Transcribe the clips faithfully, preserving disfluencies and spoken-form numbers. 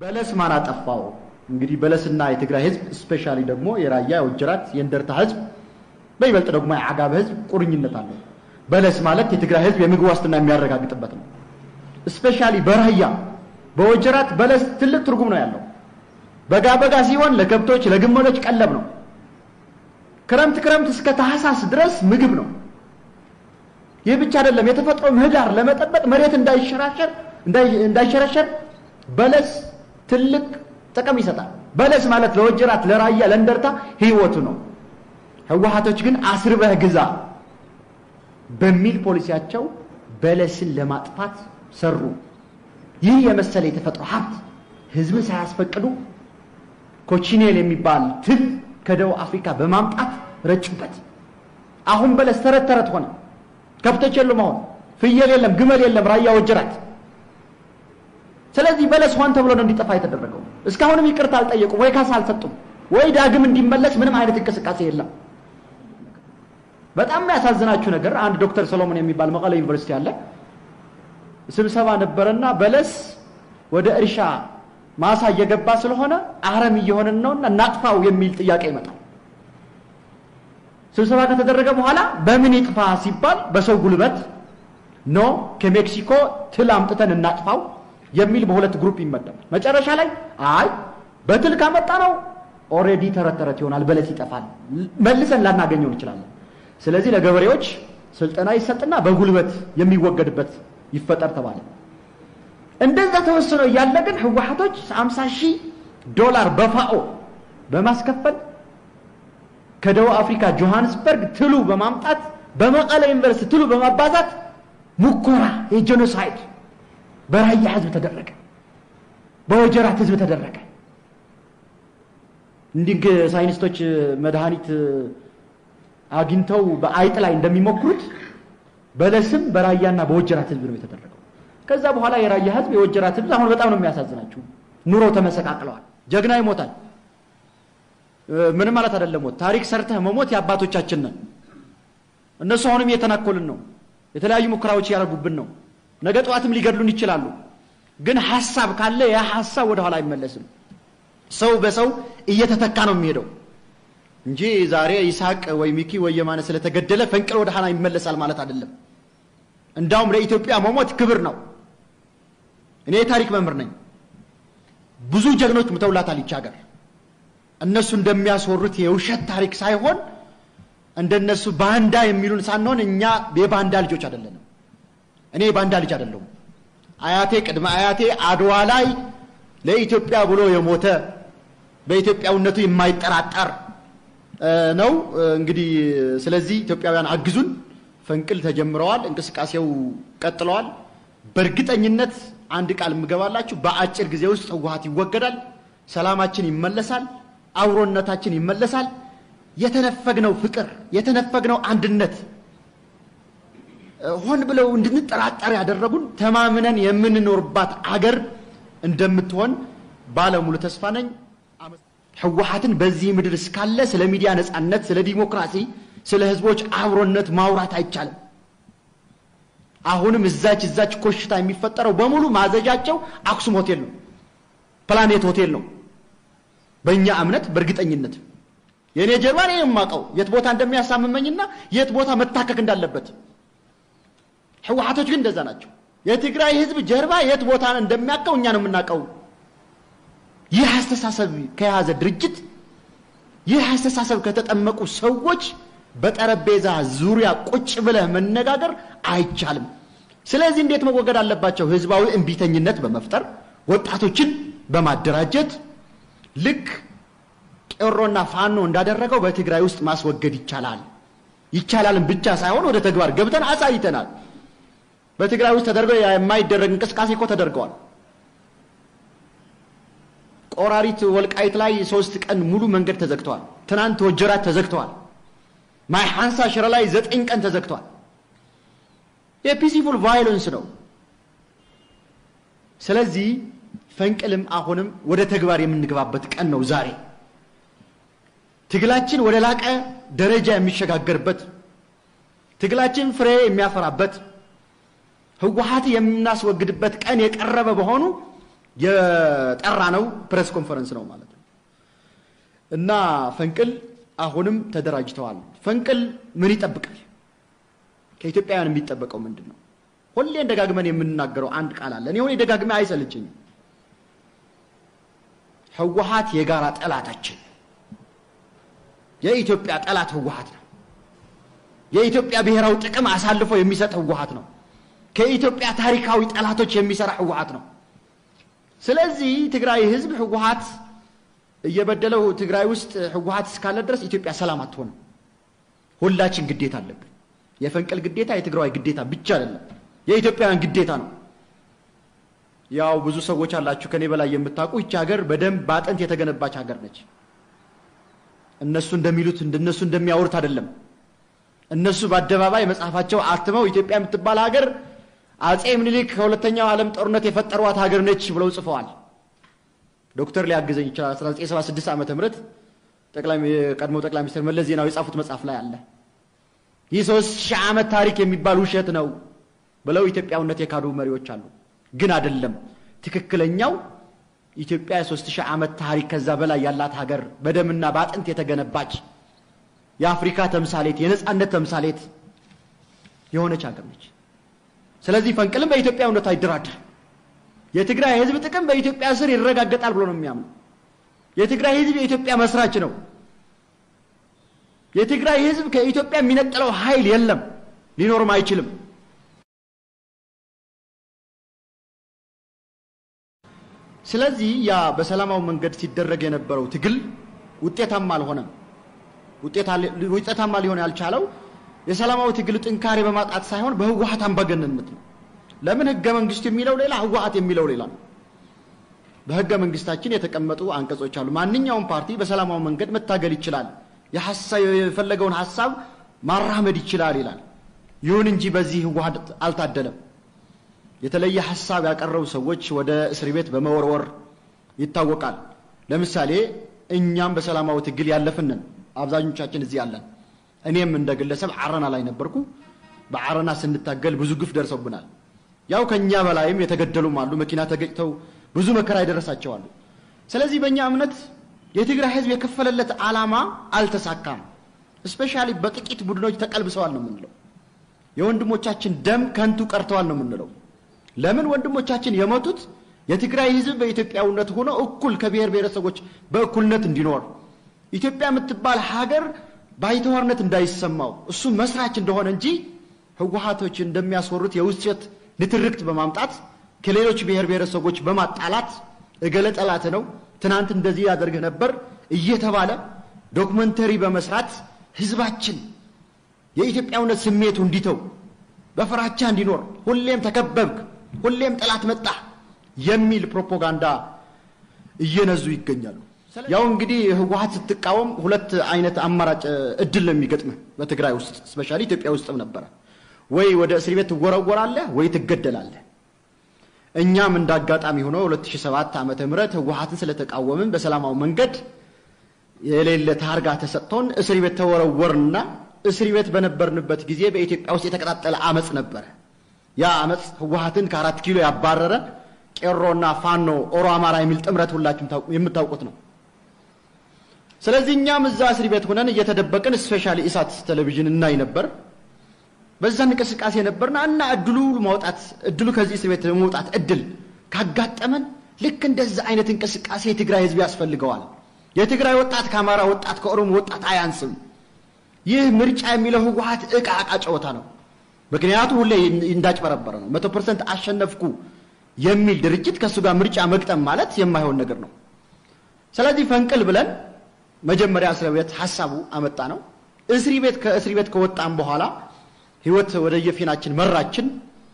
በለስ ማን አጠፋው እንግዲህ በለስና የትግራይ ህዝብ ስፔሻሊ ደግሞ የራያ ወጀራት የእንደርታ ህዝብ በይበልጥ ደግሞ የአጋብ ህዝብ ቁርኝነት አለው በለስ ማለት የትግራይ ህዝብ የምግብ ዋስትና የሚያረጋግጥበት ነው ስፔሻሊ በራያ በወጀራት በለስ ትልቅ ትርጉም ነው ያለው በጋ በጋ ሲሆን ለከብቶች ለግመሎች ቀለብ ነው ክረምት ክረምት እስከ ታህሳስ ድረስ ምግብ ነው ይህ ብቻ አይደለም የተፈጥሮ ምህዳር ለመጠበቅ መሬት እንዳይሸራሸር እንዳይሸራሸር በለስ ትልቅ ጥቅም ይሰጣል በለስ ማለት ለወጀራት ለራያ ለእንደርታ ህይወቱ ነው ህዋሃቶች ግን አስርበህ ግዛ በሚል ፖሊሲያቸው በለስን ለማጥፋት ሰሩ ይህ የመሰለ የተፈጥሮ ሀብት ህዝብ ሳያስፈቅዱ ኮቺኔል የሚባል ትል ከደቡብ አፍሪካ በማምጣት ረጭበት አሁን በለስ ተረት ተረት ሆነ ከብቶች የሉም አሁን ፍየል የለም ግመል የለም ራያ ወጀራት ስለዚህ በለስ ሆን ተብሎ ነው እንዲጠፋ የተደረገው እስካሁንም ይቅርታ አልጠየቁም ወይ ካሳ አልሰጡም ወይ ዳግም እንዲመለስ ምንም አይነት እንቅስቃሴ የለም በጣም ያሳዝናችሁ ነገር አንድ ዶክተር ሰሎሞን የሚባል መቀሌ ዩኒቨርሲቲ አለ ስብሰባ ነበርና በለስ ወደ እርሻ ማሳ እየገባ ስለሆነ አረም እየሆነን ነውና እናጥፋው የሚል ጥያቄ ይመጣል ስብሰባ ከተደረገ በኋላ በምን ይጥፋ ሲባል በሰው ጉልበት ኖ ከሜክሲኮ ትል አምጥተን እናጥፋው የሚል በሁለት ግሩፕ ይመደባል መጨረሻ ላይ አይ በትል ካመጣ ነው ኦሬዲ ተረተረት ይሆናል በለስ ይጠፋል መልሰን ላናገኘው እንችላለን ስለዚህ ለገበሬዎች ስልጠና ይሰጥና በጉልበት የሚወገድበት ይፈጠር ተባለ እንደዛ ተወሰነ ያለ ግን ህዋሃቶች ሃምሳ ሺህ ዶላር በፋኦ በማስከፈል ከደቡብ አፍሪካ ጆሃንስበርግ ትሉ በማምጣት በመቀሌ ዩኒቨርሲቲ ትሉ በማባዛት ሙከራ የጄኖሳይድ በራያ ህዝብ ተደረገ በወጀራት ህዝብ ተደረገ እንዲህ ሳይንቲስቶች መድኃኒት አግኝተው በአይጥ ላይ እንደሚሞክሩት በለስም በራያና በወጀራት ህዝብ ነው የተደረገው ከዛ በኋላ የራያ ህዝብ የወጀራት ህዝብ አሁን በጣም ነው የሚያሳዝናችሁ ኑሮ ተመሰቃቅለዋል ጀግና ይሞታል ምንም ማለት አይደለም ሞት ታሪክ ሰርተህ መሞት ያባቶቻችን ነን እነሱ አሁንም እየተናኮልን ነው የተለያዩ ሙከራዎች ያረጉብን ነው ነገ ጧትም ሊገድሉን ይችላሉ ግን ሐሳብ ካለ ያ ሐሳብ ወደ ኋላ አይመለስም ሰው በሰው እየተተካ ነው የሚሄደው እንጂ ዛሬ ይስሐቅ ወይ ሚኪ ወይ የማነ ስለተገደለ ፈንቅል ወደ ኋላ ይመለሳል ማለት አይደለም እንዳውም ለኢትዮጵያ መሞት ክብር ነው እኔ ታሪክ መምህር ነኝ ብዙ ጀግኖች ሙተውላታል ይቻገር እነሱ እንደሚያስወሩት የውሸት ታሪክ ሳይሆን እንደነሱ ባንዳ የሚሉን ሳንሆን እኛ የባንዳ ልጆች አይደለንም እኔ ባንዳ ልጅ አይደለሁም አያቴ ቅድመ አያቴ አድዋ ላይ ለኢትዮጵያ ብሎ የሞተ በኢትዮጵያውነቱ የማይጠራጠር ነው እንግዲህ ስለዚህ ኢትዮጵያውያን አግዙን ፈንቅል ተጀምረዋል እንቅስቃሴው ቀጥለዋል በርግጠኝነት አንድ ቃል ምገባላችሁ በአጭር ጊዜ ውስጥ ህዋሃት ይወገዳል ሰላማችን ይመለሳል አውሮነታችን ይመለሳል የተነፈግነው ፍቅር የተነፈግነው አንድነት ሆን ብለው እንድንጠራጠር ያደረጉን ተማምነን የምንኖርባት አገር እንደምትሆን ባለሙሉ ተስፋ ነኝ ህዋሃትን በዚህ ምድር እስካለ ስለ ሚዲያ ነጻነት ስለ ዲሞክራሲ ስለ ህዝቦች አብሮነት ማውራት አይቻልም አሁንም እዛች እዛች ኮሽታ የሚፈጠረው በሙሉ ማዘጃቸው አክሱም ሆቴል ነው ፕላኔት ሆቴል ነው በእኛ እምነት በርግጠኝነት የኔ ጀርባ ነው የማቀው የት ቦታ እንደሚያሳምመኝና የት ቦታ መታከክ እንዳለበት ህዋሃቶች ግን እንደዛ ናቸው የትግራይ ህዝብ ጀርባ የት ቦታ እንደሚያቀው እኛ ነው የምናቀው ይህ አስተሳሰብ ከያዘ ድርጅት ይህ አስተሳሰብ ከተጠመቁ ሰዎች በጠረጴዛ ዙሪያ ቁጭ ብለህ መነጋገር አይቻልም ስለዚህ እንዴት መወገድ አለባቸው ህዝባዊ እንቢተኝነት በመፍጠር ወጣቶችን በማደራጀት ልክ ቄሮና ፋኖ እንዳደረገው በትግራይ ውስጥ ማስወገድ ይቻላል ይቻላልም ብቻ ሳይሆን ወደ ተግባር ገብተን አሳይተናል በትግራይ ውስጥ ተደርገው የማይደረግ እንቅስቃሴ እኮ ተደርገዋል ቆራሪት ወልቃይት ላይ ሶስት ቀን ሙሉ መንገድ ተዘግቷል ትናንት ወጀራት ተዘግቷል ማይ ሃንሳ ሽራ ላይ ዘጠኝ ቀን ተዘግቷል የፒሲፉል ቫዮለንስ ነው ስለዚህ ፈንቅልም አሁንም ወደ ተግባር የምንገባበት ቀን ነው ዛሬ ትግላችን ወደ ላቀ ደረጃ የሚሸጋገርበት ትግላችን ፍሬ የሚያፈራበት ህዋሃት የምናስወግድበት ቀን የቀረበ በሆኑ የጠራነው ፕሬስ ኮንፈረንስ ነው ማለት ነው እና ፈንቅል አሁንም ተደራጅተዋል ፈንቅል ምን ይጠብቃል ከኢትዮጵያውያን የሚጠበቀው ምንድነው ሁሌ እንደጋግመን የምንናገረው አንድ ቃል አለ እኔ ሆኔ ደጋግመ አይሰልችኝ ህወሓት የጋራ ጠላታችን የኢትዮጵያ ጠላት ህወሓት ነው የኢትዮጵያ ብሔራዊ ጥቅም አሳልፎ የሚሰጥ ህወሓት ነው ከኢትዮጵያ ታሪካዊ ጠላቶች የሚሰራ ህወሓት ነው ስለዚህ ትግራይ ህዝብ ህወሓት እየበደለው ትግራይ ውስጥ ህወሓት እስካለ ድረስ ኢትዮጵያ ሰላም አትሆንም ሁላችን ግዴታ አለብን የፈንቅል ግዴታ የትግራይ ግዴታ ብቻ አይደለም የኢትዮጵያን ግዴታ ነው ያው ብዙ ሰዎች አላችሁ ከኔ በላይ የምታውቁ እቺ ሀገር በደም ባጥንት የተገነባች ሀገር ነች እነሱ እንደሚሉት እንደነሱ እንደሚያወሩት አይደለም እነሱ በአደባባይ መጽሐፋቸው አትመው ኢትዮጵያ የምትባል ሀገር አጼ ምኒልክ ከሁለተኛው ዓለም ጦርነት የፈጠሯት ሀገር ነች ብለው ጽፈዋል ዶክተር ሊያግዘኝ ይችላል አስራ ዘጠኝ ሰባ ስድስት ዓመተ ምህረት ጠቅላይ ቀድሞ ጠቅላይ ሚኒስትር መለስ ዜናዊ የጻፉት መጽሐፍ ላይ አለ ይህ ሶስት ሺህ ዓመት ታሪክ የሚባል ውሸት ነው ብለው ኢትዮጵያውነት የካዱ መሪዎች አሉ ግን አይደለም ትክክለኛው ኢትዮጵያ ሶስት ሺህ ዓመት ታሪክ ከዛ በላይ ያላት ሀገር በደምና ባጥንት የተገነባች የአፍሪካ ተምሳሌት የነጻነት ተምሳሌት የሆነች ሀገር ነች ስለዚህ ፈንቅልም በኢትዮጵያውነት አይደራደር የትግራይ ህዝብ ጥቅም በኢትዮጵያ ስር ይረጋገጣል ብሎ ነው የሚያምነው የትግራይ ህዝብ የኢትዮጵያ መስራች ነው የትግራይ ህዝብ ከኢትዮጵያ የሚነጥለው ኃይል የለም ሊኖርም አይችልም ስለዚህ ያ በሰላማው መንገድ ሲደረግ የነበረው ትግል ውጤታማ አልሆነም ውጤታማ ሊሆን ያልቻለው የሰላማው ትግል ጥንካሬ በማጣት ሳይሆን በህወሓት አምባገነንነት ነው ለምን ህገ መንግስት የሚለው ሌላ ህወሓት የሚለው ሌላ ነው በህገ መንግስታችን የተቀመጡ አንቀጾች አሉ ማንኛውም ፓርቲ በሰላማው መንገድ መታገል ይችላል የሐሳብ የፈለገውን ሐሳብ ማራመድ ይችላል ይላል ይሁን እንጂ በዚህ ህወሓት አልታደለም የተለየ ሐሳብ ያቀረቡ ሰዎች ወደ እስር ቤት በመወርወር ይታወቃል ለምሳሌ እኛም በሰላማው ትግል ያለፈንን አብዛኞቻችን እዚህ ያለን እኔም እንደግለሰብ አረና ላይ ነበርኩ በአረና ስንታገል ብዙ ግፍ ደርሶብናል ያው ከኛ በላይም የተገደሉም አሉ መኪና ተገጭተው ብዙ መከራ ይደረሳቸው አሉ ስለዚህ በእኛ እምነት የትግራይ ህዝብ የከፈለለት ዓላማ አልተሳካም ስፔሻሊ በጥቂት ቡድኖች ተቀልብሰዋል ነው የምንለው የወንድሞቻችን ደም ከንቱ ቀርተዋል ነው የምንለው ለምን ወንድሞቻችን የሞቱት የትግራይ ህዝብ በኢትዮጵያውነት ሆኖ እኩል ከብሔር ብሔረሰቦች በእኩልነት እንዲኖር ኢትዮጵያ የምትባል ሀገር ባይተዋርነት እንዳይሰማው እሱ መስራች እንደሆነ እንጂ ህወሓቶች እንደሚያስወሩት የውስጥ ንትርክት በማምጣት ከሌሎች ብሔር ብሔረሰቦች በማጣላት እገለ ጠላት ነው ትናንት እንደዚህ ያደርግ ነበር እየተባለ ዶክመንተሪ በመስራት ህዝባችን የኢትዮጵያውነት ስሜቱ እንዲተው በፍራቻ እንዲኖር ሁሌም ተከበብክ ሁሌም ጠላት መጣ የሚል ፕሮፓጋንዳ እየነዙ ይገኛሉ ያው እንግዲህ ህወሓት ስትቃወም ሁለት አይነት አማራጭ እድል ነው የሚገጥመው በትግራይ ውስጥ ስፔሻሊ ኢትዮጵያ ውስጥም ነበር ወይ ወደ እስር ቤት ትወረወራለህ ወይ ትገደላለህ እኛም እንዳጋጣሚ ሆኖ ሁለት ሺህ ሰባት ዓመተ ምህረት ህወሓትን ስለተቃወምን በሰላማው መንገድ የሌለ ታርጋ ተሰጥቶን እስር ቤት ተወረወርና እስር ቤት በነበርንበት ጊዜ በኢትዮጵያ ውስጥ የተቀጣጠለ አመጽ ነበር ያ አመጽ ህወሓትን ከአራት ኪሎ ያባረረ ቄሮና ፋኖ ኦሮ አማራ የሚል ጥምረት ሁላችሁም የምታውቁት ነው ስለዚህ እኛም እዛ እስር ቤት ሆነን እየተደበቀን ስፔሻሊ ኢሳት ቴሌቪዥን እናይ ነበር በዛን እንቅስቃሴ ነበርና እና እድሉ ማውጣት እድሉ ከዚህ እስር ቤት ለመውጣት እድል ካጋጠመን ልክ እንደዛ አይነት እንቅስቃሴ የትግራይ ህዝብ ያስፈልገዋል የትግራይ ወጣት ከአማራ ወጣት ከኦሮሞ ወጣት አያንስም ይህ ምርጫ የሚለው ህወሓት እቃ አቃ ጨዋታ ነው ምክንያቱም ሁሌ እንዳጭበረበረ ነው መቶ ፐርሰንት አሸነፍኩ የሚል ድርጅት ከሱ ጋር ምርጫ መግጠም ማለት የማይሆን ነገር ነው ስለዚህ ፈንቅል ብለን መጀመሪያ እስር ቤት ሐሳቡ አመጣ ነው እስር ቤት ከእስር ቤት ከወጣን በኋላ ህይወት ወደ የፊናችን መራችን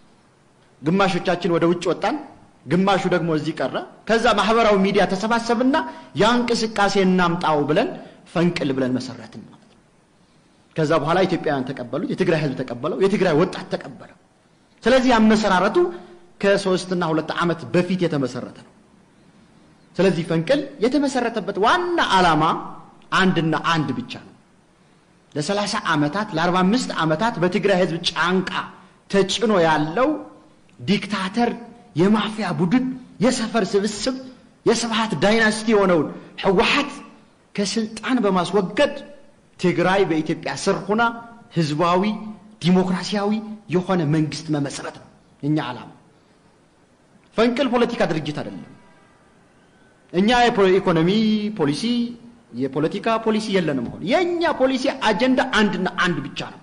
ግማሾቻችን ወደ ውጭ ወጣን ግማሹ ደግሞ እዚህ ቀረ ከዛ ማህበራዊ ሚዲያ ተሰባሰብና ያንቅስቃሴ እናምጣው ብለን ፈንቅል ብለን መሰረትን ማለት ነው ከዛ በኋላ ኢትዮጵያውያን ተቀበሉት የትግራይ ህዝብ ተቀበለው የትግራይ ወጣት ተቀበለው ስለዚህ ያመሰራረቱ ከሶስት እና ሁለት ዓመት በፊት የተመሰረተ ነው ስለዚህ ፈንቅል የተመሰረተበት ዋና ዓላማ አንድና አንድ ብቻ ነው ለሰላሳ ዓመታት ለአርባ አምስት ዓመታት በትግራይ ህዝብ ጫንቃ ተጭኖ ያለው ዲክታተር የማፊያ ቡድን የሰፈር ስብስብ የስብሃት ዳይናስቲ ሆነው ህወሓት ከስልጣን በማስወገድ ትግራይ በኢትዮጵያ ስር ሆና ህዝባዊ ዲሞክራሲያዊ የሆነ መንግስት መመስረት ነው እኛ ዓላማ ፈንቅል ፖለቲካ ድርጅት አይደለም እኛ የኢኮኖሚ ፖሊሲ የፖለቲካ ፖሊሲ የለንም ሆነ የኛ ፖሊሲ አጀንዳ አንድና አንድ ብቻ ነው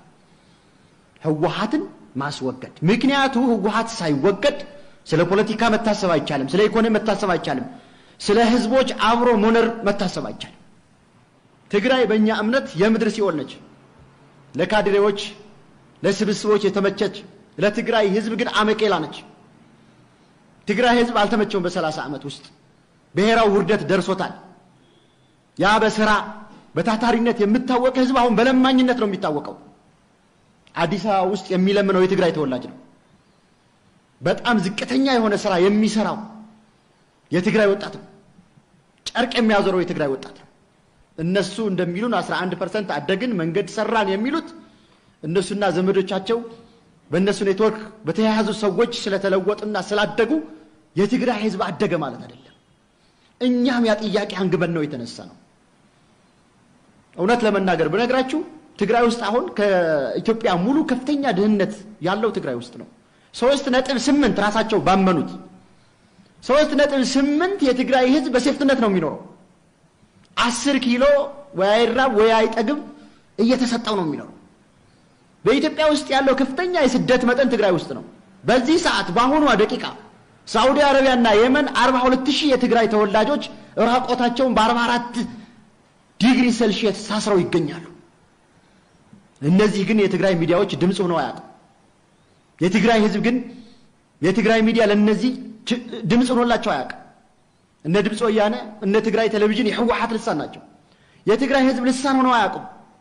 ህወሓትን ማስወገድ ምክንያቱ ህወሓት ሳይወገድ ስለ ፖለቲካ መታሰብ አይቻልም ስለ ኢኮኖሚ መታሰብ አይቻልም ስለ ህዝቦች አብሮ መኖር መታሰብ አይቻልም ትግራይ በእኛ እምነት የምድር ሲኦል ነች ለካድሬዎች ለስብስቦች የተመቸች ለትግራይ ህዝብ ግን አመቄላ ነች ትግራይ ህዝብ አልተመቸውም በ30 ዓመት ውስጥ ብሔራው ውርደት ደርሶታል ያ በስራ በታታሪነት የምታወቀ ህዝብ አሁን በለማኝነት ነው የሚታወቀው አዲስ አበባ ውስጥ የሚለምነው የትግራይ ተወላጅ ነው በጣም ዝቅተኛ የሆነ ስራ የሚሰራው የትግራይ ወጣት ነው ጨርቅ የሚያዞረው የትግራይ ወጣት እነሱ እንደሚሉን አስራ አንድ ፐርሰንት አደግን መንገድ ሰራን የሚሉት እነሱና ዘመዶቻቸው በእነሱ ኔትወርክ በተያያዙ ሰዎች ስለተለወጡና ስላደጉ የትግራይ ህዝብ አደገ ማለት አይደለም እኛም ያ ጥያቄ አንግበን ነው የተነሳ ነው እውነት ለመናገር በነግራችሁ ትግራይ ውስጥ አሁን ከኢትዮጵያ ሙሉ ከፍተኛ ድህነት ያለው ትግራይ ውስጥ ነው ሶስት ነጥብ ስምንት ራሳቸው ባመኑት ሶስት ነጥብ ስምንት የትግራይ ህዝብ በሴፍትነት ነው የሚኖረው አስር ኪሎ ወይ አይራብ ወይ አይጠግብ እየተሰጠው ነው የሚኖረው በኢትዮጵያ ውስጥ ያለው ከፍተኛ የስደት መጠን ትግራይ ውስጥ ነው በዚህ ሰዓት በአሁኑ ደቂቃ ሳውዲ አረቢያና የመን አርባ ሁለት ሺህ የትግራይ ተወላጆች ራቆታቸውን በ44 ዲግሪ ሴልሺየስ ታስረው ይገኛሉ እነዚህ ግን የትግራይ ሚዲያዎች ድምጽ ሆነው አያውቁም የትግራይ ህዝብ ግን የትግራይ ሚዲያ ለነዚህ ድምጽ ሆኖላቸው አያውቅም እነ ድምጽ ወያነ እነ ትግራይ ቴሌቪዥን የህወሓት ልሳን ናቸው የትግራይ ህዝብ ልሳን ሆነው አያውቁም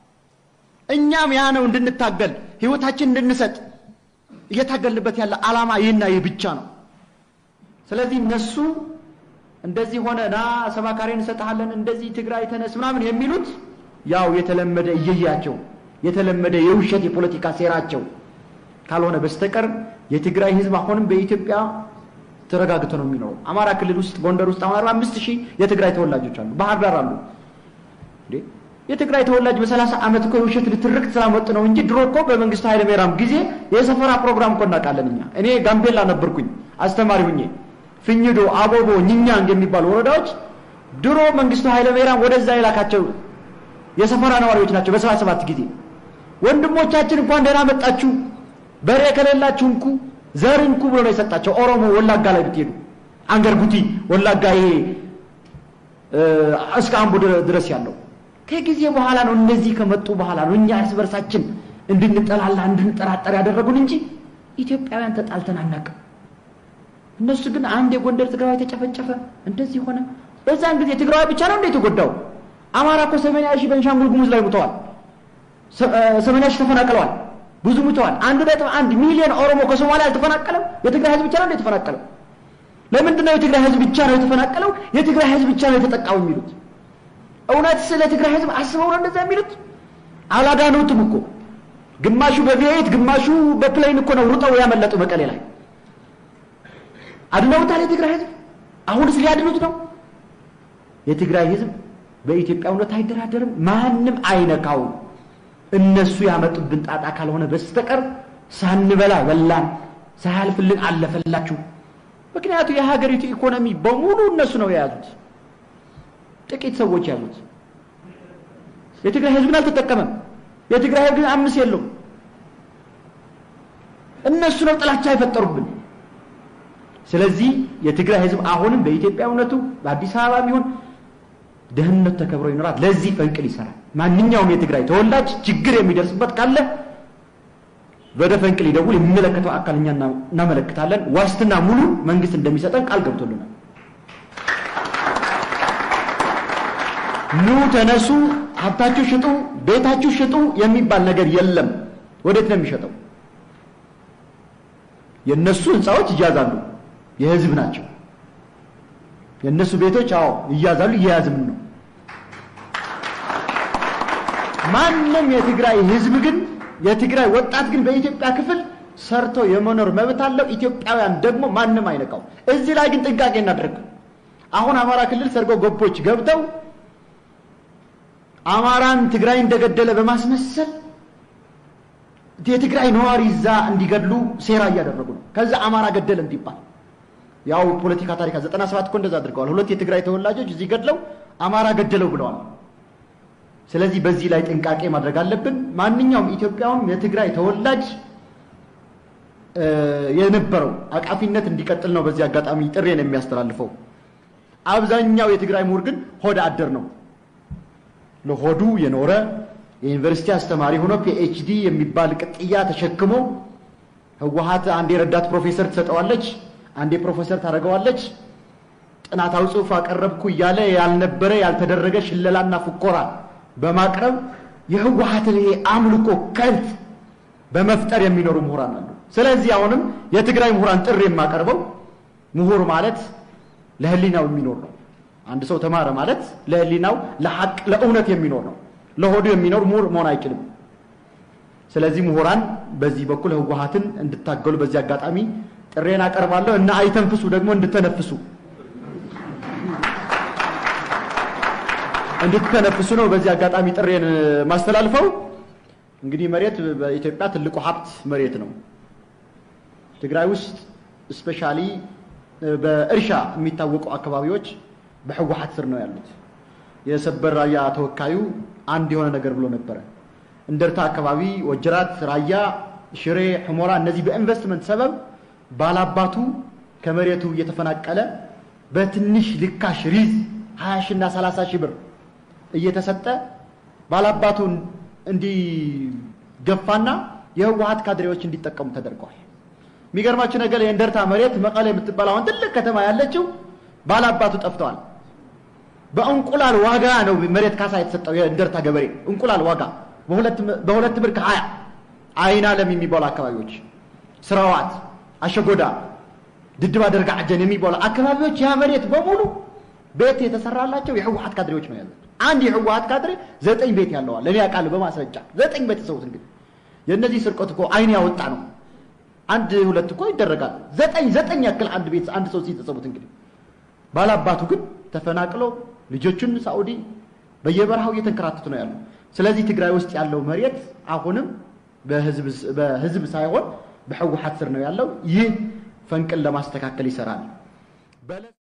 እኛም ያ ነው እንድንታገል ህይወታችን እንድንሰጥ እየታገልበት ያለ ዓላማ ይሄና ይሄ ብቻ ነው ስለዚህ እነሱ እንደዚህ ሆነና ሰባካሪን ሰጣለን እንደዚህ ትግራይ ተነስ ምናምን የሚሉት ያው የተለመደ እየያቸው የተለመደ የውሸት የፖለቲካ ሴራቸው ካልሆነ በስተቀር የትግራይ ህዝብ አሁንም በኢትዮጵያ ተረጋግቶ ነው የሚኖረው አማራ ክልል ውስጥ ጎንደር ውስጥ አሁን አርባ አምስት ሺህ የትግራይ ተወላጆች አሉ ባህር ዳር አሉ እንዴ የትግራይ ተወላጅ በ30 ዓመት እኮ የውሸት ልትርክ ስላመጡ ነው እንጂ ድሮ እኮ በመንግስቱ ኃይለ ማርያም ጊዜ የሰፈራ ፕሮግራም እኮ እናቃለንኛ እኔ ጋምቤላ ነበርኩኝ አስተማሪ ሆኜ ፍኝዶ አቦቦ ኝኛንግ የሚባሉ ወረዳዎች ድሮ መንግስቱ ኃይለ ማርያም ወደዛ ይላካቸው የሰፈራ ነዋሪዎች ናቸው በ77 ጊዜ ወንድሞቻችን እንኳን ደህና መጣችሁ በሬ ከሌላችሁ እንኩ ዘር እንኩ ብሎ ነው የሰጣቸው ኦሮሞ ወላጋ ላይ ብትሄዱ አንገርጉቲ ወላጋ ይሄ እስከ አምቦ ድረስ ያለው ከጊዜ በኋላ ነው እነዚህ ከመጡ በኋላ ነው እኛ እርስ በርሳችን እንድንጠላላ እንድንጠራጠር ያደረጉን እንጂ ኢትዮጵያውያን ተጣልተን አናውቅም እነሱ ግን አንድ የጎንደር ትግራይ ተጨፈጨፈ እንደዚህ ሆነ በዛን ጊዜ ትግራይ ብቻ ነው እንዴት ተጎዳው አማራ እኮ ሰማንያ ሺህ በቤንሻንጉል ጉሙዝ ላይ ሙተዋል ሰማንያ ሺህ ተፈናቅለዋል ብዙ ሙተዋል አንድ ነጥብ አንድ ሚሊዮን ኦሮሞ ከሶማሊያ አልተፈናቀለም የትግራይ ህዝብ ብቻ ነው እንዴት ተፈናቀለው ለምን ነው የትግራይ ህዝብ ብቻ ነው የተፈናቀለው የትግራይ ህዝብ ብቻ ነው የተጠቃው የሚሉት እውነት ስለ ትግራይ ህዝብ አስበው ነው እንደዛ የሚሉት አላዳኑትም እኮ ግማሹ በቪኤት ግማሹ በፕሌን እኮ ነው ሩጠው ያመለጡ መቀሌ ላይ አድነውታል የትግራይ ህዝብ አሁንስ ሊያድኑት ነው የትግራይ ህዝብ በኢትዮጵያውነት አይደራደርም ማንንም አይነካው እነሱ ያመጡብን ጣጣ ካልሆነ በስተቀር ሳንበላ በላን ሳያልፍልን አለፈላችሁ ምክንያቱ የሀገሪቱ ኢኮኖሚ በሙሉ እነሱ ነው የያዙት ጥቂት ሰዎች ያሉት የትግራይ ህዝብን አልተጠቀመም የትግራይ ህዝብ አምስት የለው እነሱ ነው ጥላቻ አይፈጠሩብን ስለዚህ የትግራይ ህዝብ አሁንም በኢትዮጵያውነቱ በአዲስ አበባ ቢሆን ደህንነት ተከብሮ ይኖራል ለዚህ ፈንቅል ይሰራል ማንኛውም የትግራይ ተወላጅ ችግር የሚደርስበት ካለ ወደ ፈንቅል ይደውል የሚመለከተው አካልኛ እናመለክታለን ዋስትና ሙሉ መንግስት እንደሚሰጠን ቃል ገብቶልናል ኑ ተነሱ ሀብታችሁ ሽጡ ቤታችሁ ሽጡ የሚባል ነገር የለም ወዴት ነው የሚሸጠው የነሱ ህንጻዎች ይያዛሉ የህዝብ ናቸው የነሱ ቤቶች አዎ ይያዛሉ ይያዝም ነው ማንንም የትግራይ ህዝብ ግን የትግራይ ወጣት ግን በኢትዮጵያ ክፍል ሰርቶ የመኖር መብት አለው ኢትዮጵያውያን ደግሞ ማንንም አይነካው እዚህ ላይ ግን ጥንቃቄ እናድርግ አሁን አማራ ክልል ሰርጎ ገቦች ገብተው አማራን ትግራይ እንደገደለ በማስመሰል የትግራይ ነዋሪ ዛ እንዲገድሉ ሴራ ያደረጉ ነው ከዛ አማራ ገደለ እንዲባል ያው ፖለቲካ ታሪክ ዘጠና ሰባት ኮ እንደዛ አድርገዋል ሁለት የትግራይ ተወላጆች እዚህ ገድለው አማራ ገደለው ብለዋል ስለዚህ በዚህ ላይ ጥንቃቄ ማድረግ አለብን ማንኛውም ኢትዮጵያውም የትግራይ ተወላጅ የነበረው አቃፊነት እንዲቀጥል ነው በዚህ አጋጣሚ ጥሬን የሚያስተላልፈው አብዛኛው የትግራይ ምሁር ግን ሆድ አደር ነው ለሆዱ የኖረ የዩኒቨርሲቲ አስተማሪ ሆኖ ፒኤችዲ የሚባል ቅጥያ ተሸክሞ ህወሓት አንዴ ረዳት ፕሮፌሰር ተሰጠዋለች አንዴ ፕሮፌሰር ታረጋዋለች ጥናታው ጽሁፍ አቀረብኩ ያለ ያልነበረ ያልተደረገ ሽለላና ፉኮራ በማቅረብ የህወሓት ላይ አምልኮ ከልት በመፍጠር የሚኖሩ ምሁራን አሉ ስለዚህ አሁንም የትግራይ ምሁራን ጥሪ የማቀርበው ምሁር ማለት ለህሊናው የሚኖር ነው አንድ ሰው ተማረ ማለት ለህሊናው ለሐቅ ለእውነት የሚኖር ነው ለሆዱ የሚኖር ምሁር መሆን አይችልም ስለዚህ ምሁራን በዚህ በኩል ህወሓትን እንድታገሉ በዚህ አጋጣሚ ጥሬን አቀርባለሁ እና አይተንፍሱ ደግሞ እንድተነፍሱ እንድትተነፍሱ ነው በዚህ አጋጣሚ ጥሬን ማስተላልፈው እንግዲህ መሬት በኢትዮጵያ ትልቁ ሀብት መሬት ነው ትግራይ ውስጥ ስፔሻሊ በእርሻ የሚታወቁ አካባቢዎች በህወሓት ስር ነው ያሉት የሰበር ራያ ተወካዩ አንድ የሆነ ነገር ብሎ ነበር እንደርታ አካባቢ ወጅራት ራያ ሽሬ ህሞራ እነዚህ በኢንቨስትመንት ሰበብ ባላባቱ ከመሬቱ እየተፈናቀለ በትንሽ ልካሽ ሪዝ ሃያ ሺህ እና ሰላሳ ሺህ ብር እየተሰጠ ባላባቱ እንዲ ገፋና የህወሓት ካድሬዎች እንዲጠቀሙ ተደርገዋል ሚገርማችሁ ነገር የእንደርታ መሬት መቀሌ የምትባል አሁን ትልቅ ከተማ ያለችው ባላባቱ ጠፍቷል በእንቁላል ዋጋ ነው መሬት ካሳ የተሰጠው የእንደርታ ገበሬ እንቁላል ዋጋ በሁለት በሁለት ብር ከሀያ አይና ለም የሚባሉ አካባቢዎች ስራዋት አሸጎዳ ድድባ ደርጋ አጀን የሚባሉ አካባቢዎች ያ መሬት በሙሉ ቤት የተሰራላቸው የህወሓት ካድሬዎች ነው ያሉት አንድ የህወሓት ካድሬ ዘጠኝ ቤት ያለው አለ ለኔ ያቃል በማስረጃ ዘጠኝ ቤት ሰውት እንግዲህ የነዚህ ስርቆት እኮ አይን ያወጣ ነው አንድ ሁለት እኮ ይደረጋል ዘጠኝ ዘጠኝ ያክል አንድ ቤት አንድ ሰው ሲተሰቡት እንግዲህ ባላባቱ ግን ተፈናቅሎ ልጆቹን ሳኡዲ በየበረሃው እየተንከራተቱ ነው ያለው ስለዚህ ትግራይ ውስጥ ያለው መሬት አሁንም በህዝብ በህዝብ ሳይሆን በህወሓት ስር ነው ያለው ይህ ፈንቅል ለማስተካከል ይሰራል